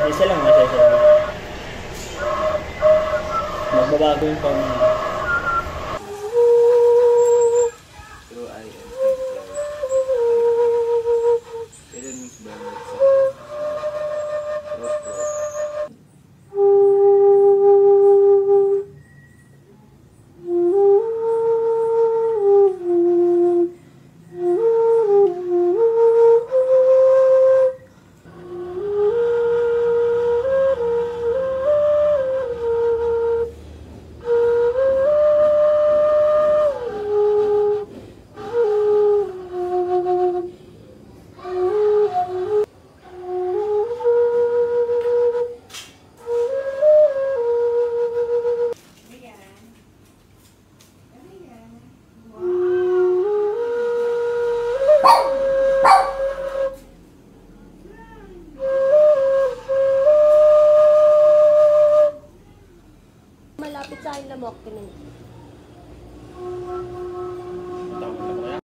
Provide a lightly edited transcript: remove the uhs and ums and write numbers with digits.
Isa lang, isa lang. Magbabago yung pang... True I am Pero mix ba sa Malapit sa akin lamok, pinun.